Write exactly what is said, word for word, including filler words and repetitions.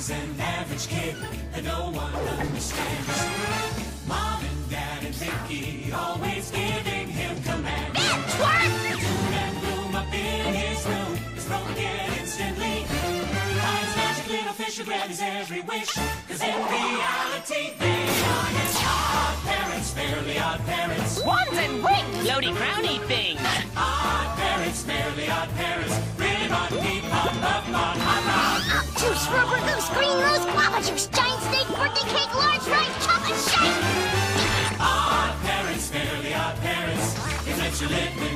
He's an average kid that no one understands. Mom and Dad and Mickey always giving him commands. Man, twerp! Doom and gloom up in his room is broken instantly. Finds magic little fish who grant his every wish. Cause in reality they are his odd parents, fairly odd parents. Wands and wings! Floaty crowny things! Odd parents, fairly odd parents. Really bon, deep, bon, buff, bon, hot, hot. Apple juice, rubber goose, green rose, guava juice, giant steak, birthday cake, large rice, chocolate shake! Odd parents, fairly odd parents. It lets you live